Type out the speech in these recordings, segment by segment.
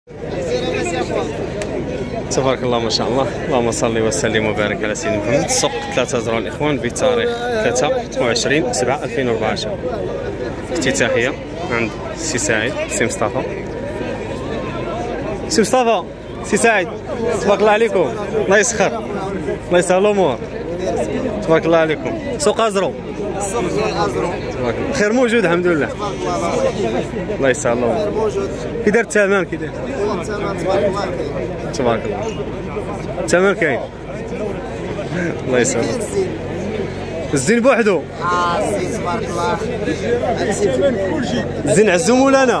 تبارك الله ما شاء الله. اللهم صل وسلم وبارك على سيدنا محمد. السوق 3 زرع الاخوان بتاريخ 23/7/2014. افتتاحيه عند سي سعيد سي مصطفى. سي مصطفى سي سعيد تبارك الله عليكم. الله يسخر الله يسهل الامور. تبارك الله عليكم. سوق ازرو تبارك الله. خير موجود الحمد لله. الله يسهل الامور. كي داير الثمن؟ كي داير تبارك الله. الثمن كاين. الله يسهل. الزين بوحدو. الزين تبارك الله. الزين عزو مولانا.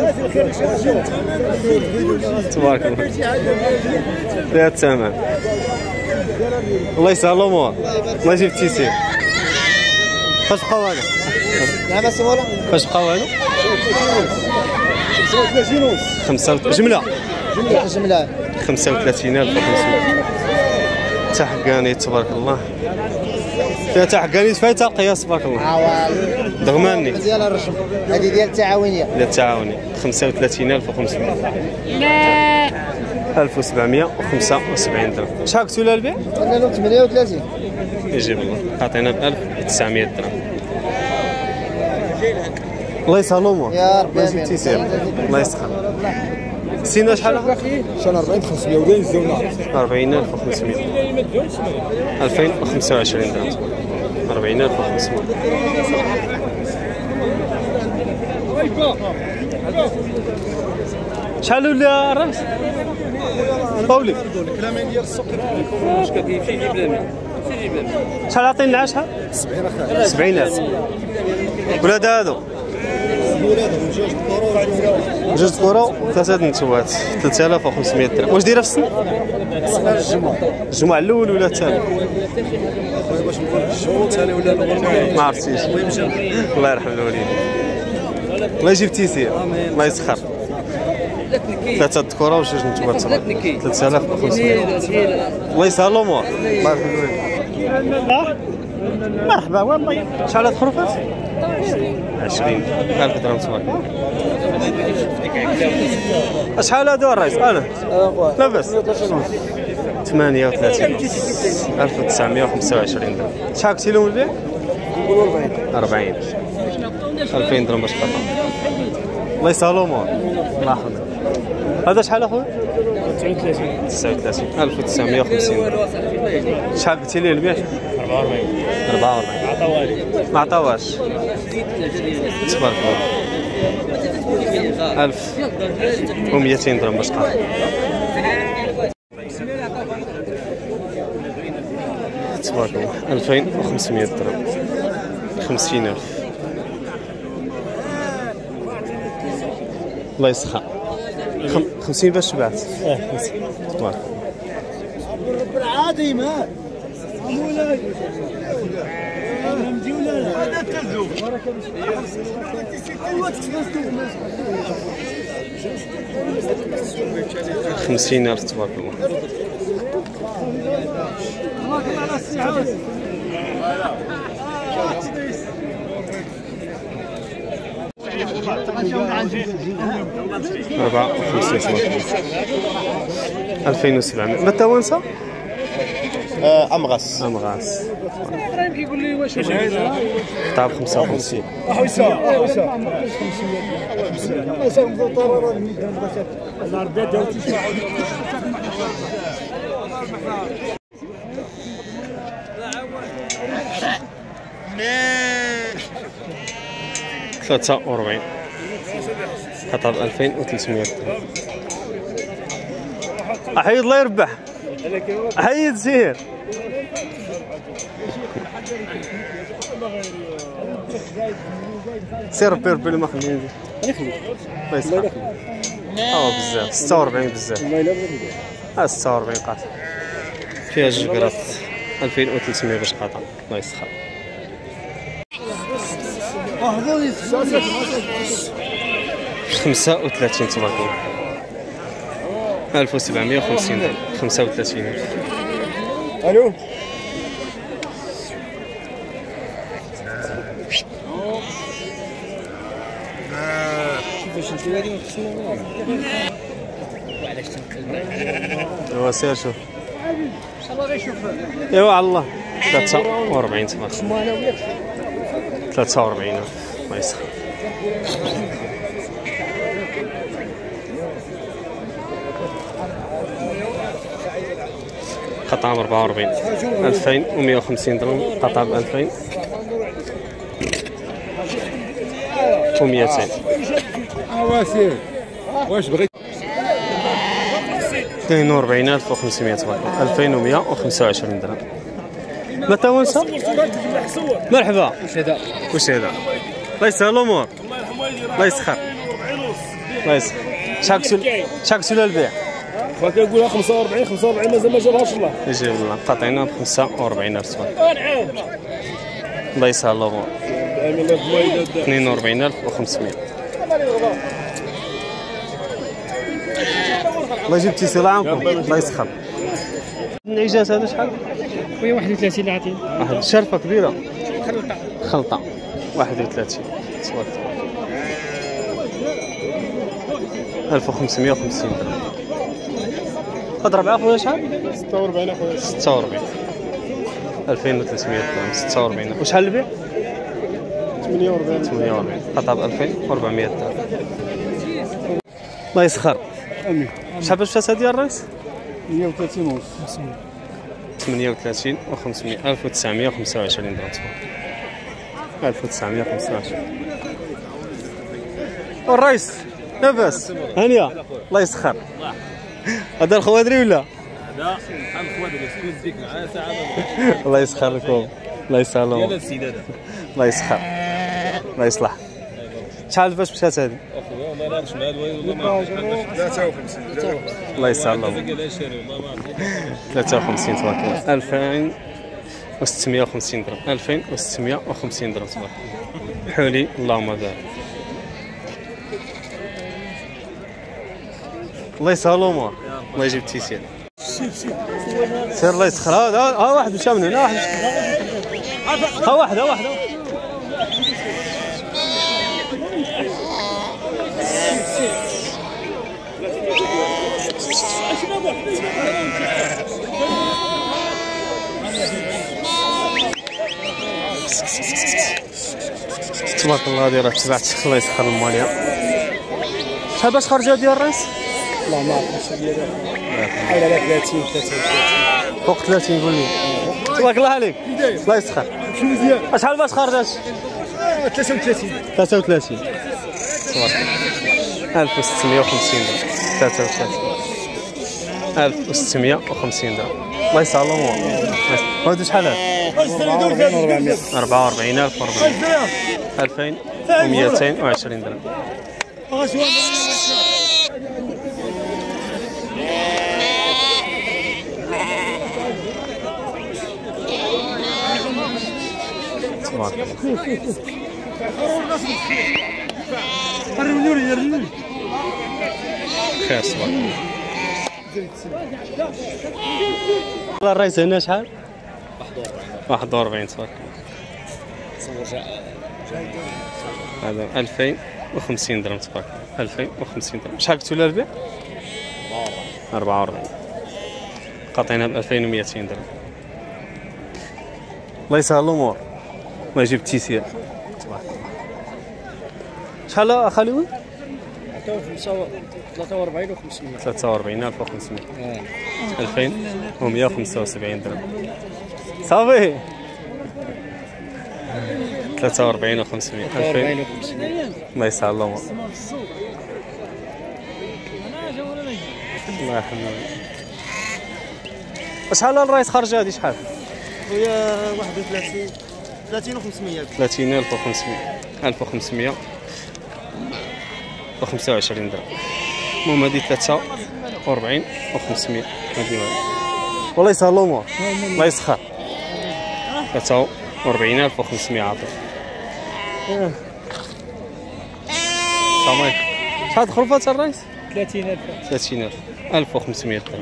تبارك الله. فيها الثمن. الله يسهل الامور. الله يجيب التيسير. فاش بقاو هادو؟ لا بس ولا فاش بقاو هادو؟ 35 جمله. جمله 35,500. تحقاني تبارك الله. فيها تحقاني فيها قياس تبارك الله. ضغماني ديال الرشم. هذه ديال التعاونيه. ديال التعاوني 35,500. 1775 درهم. شحال قلتوا لها البيع؟ قلنا له 38. يجيب الله. عطينا ب 1900 درهم. الله يسهل الامور. يا ربي الله يجيب التيسير. الله يسخر. سينا شحال؟ شحال 40,500 وداين الزونه 40,500. 2025 درهم. 40,500. شحال ولا الراس؟ باولي الكلامين ديال السوق واش كيمشي يجيب لنا شحال عطينا لها شحال؟ 70,000. ولاد هادو جوج كورة 3 نتوات 3,500 درهم. واش دايره في السن؟ الجمعة الأول ولا الثاني؟ باش نقول الجمعة الثاني ولا الأول ما عرفتيش. الله يرحم الوالدين. الله يجيب التيسير. الله يسخر. 3 كورة وجوج نتوات 3,500. الله يسهل الأمور. الله يرحم الوالدين. مرحبا والله. شحال هاد الخروفات؟ 20,000 درهم تبارك الله. شحال هادو الرئيس؟ انا لاباس 38,925 درهم. شحال قلتي لهم البيع؟ نقولوا 40. 2000 درهم باش قطع. الله يسهل الامور. الله يحفظك. هذا شحال اخويا؟ 39,950 درهم. شحال قلتي لي البيع؟ 44. ما عطاوهاش تبارك الله. 1200 درهم باش قطع. تبارك الله. 2500 درهم. 50,000. الله يسخر. 50 باش شبعت. تبارك الله. عادي ما 50,000 تبارك الله. أربعة 2,700. ما التوانسة؟ أمغاس. ابراهيم كيقول لي واش قطع ب 55. ثلاثة وربعين. قطع ب 2,300 درهم. أحيد الله يربح. أحيد سير. سير ربي ربي اللي ما خليني الله يسخر. بزاف 46 بزاف. 46 قاطع فيها جوج كراط 2,300 باش قاطع. الله يسخر. 35 تبارك الله. 1,750 درهم. 35. الو كيفاش انت هذه علاش تنقل ايوا سير شوف ايوا على الله 43 تبارك 43 الله يسخر. قطعة ب 44 2150 درهم، قطعة ب 2000 و200. واسير واش بغيت 42500 تبارك 2125 درهم. متى ونسى؟ مرحبا. واش هذا؟ الله يسهل الامور. الله يسخر. الله يسخر. شحال كسول البيع؟ خويا كنقولها 45 مازال ما جابهاش الله. يجيب الله قاطعينها ب 45000 تبارك. الله يسهل الامور. 42500. الله يجيب تيسير عامكم. الله يسخر. النعيجات هذا شحال؟ خويا 31 اللي عطيني. واحد شرفه كبيره. خلطه 31 تبارك 1550 درهم. اضرب عفوا شحال؟ 46 اخويا. 46 2300 درهم 46. وشحال البيع؟ 48 قطعه ب 2400 درهم. الله يسخر. امين. شحال باش فات هذه الرئيس؟ 130 ونص. 38 و500 1925 درهم تبارك. 1925. والرئيس لاباس هانيه الله يسخر. هذا الخوادري ولا؟ لا بحال الخوادري سكون ديك معاه ساعه. الله يسخر لكم. الله يسهل هذا السيد هذا. الله يسخر. الله يصلح. شحال باش مشات هذه؟ اخويا ما نعرفش مع الوالد والله ما عرفتش. 53 الله يسهل لهم. قال شاري والله ما عرفت. 53 تبارك الله. 2650 درهم 2650 درهم تبارك الله. حولي اللهم بارك. الله يسهل الامور. الله يجيب التيسير. سير الله يسخر. ها واحد مشى من هنا. ها واحد تبارك الله. هذه راه تبعت. الله يسخر الماليه. شحال باش خرج هذه الرئيس؟ لا ما عرفتش حول على 30 33 فوق 30 قول لي. تبارك الله عليك. الله يسخر. شنو مزيان. شحال باش خرجت؟ 33 33 تبارك الله. 1650 درهم 33 1650 درهم. الله يسهل الامور. هادو شحال هاد؟ 44400 2220 درهم. تبارك الله. خير تبارك الله. الرئيس هنا شحال؟ 41 تبارك الله. هذا 2050 درهم تبارك الله. 2050 درهم. شحال قلتوا لها البيع؟ 44 قاطعينها ب 2200 درهم. الله يسهل الامور. الله يجيب التيسير تبارك الله. شحال اخاليوي؟ 43 و500. 43500 2175 درهم. صافي 43 و500 2000. الله يسهل الامور. الله يحميك. شحال الرئيس خرج هذه شحال؟ خويا 31 30 و500. 30500 1500 و25 درهم. المهم هذه 43 و500 هذه والله يسهل الامور. الله يسخر. 43500 عاطي. صافي شحال دخل فات الرئيس؟ 30000 30000 1500 درهم.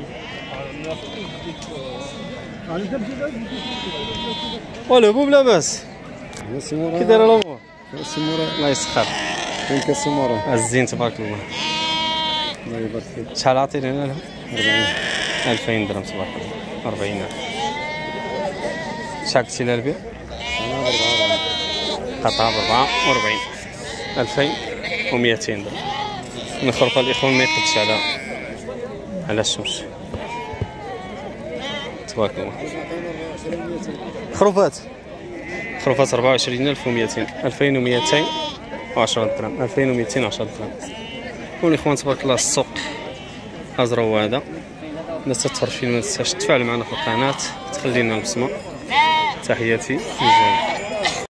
ولا بوب لاباس كي داير الامور؟ السموره الله يسخر. فين كالسموره الزين تبارك الله. الله يبارك فيك. شحال عطيني هنا لهم؟ 2000 درهم تبارك الله. 40000. شحال قلتي لها البيع؟ قطعة ب 44. 2200 درهم. من خرفة الإخوان ما يقدش على الشمس تبارك الله. خروفات 24200. 2210 درهم. 2210 درهم. والإخوان تبارك الله السوق هازرا هو هذا. الناس تتفرج فينا ما تنساش تفاعل معنا في القناة، تخلينا البصمة. تحياتي.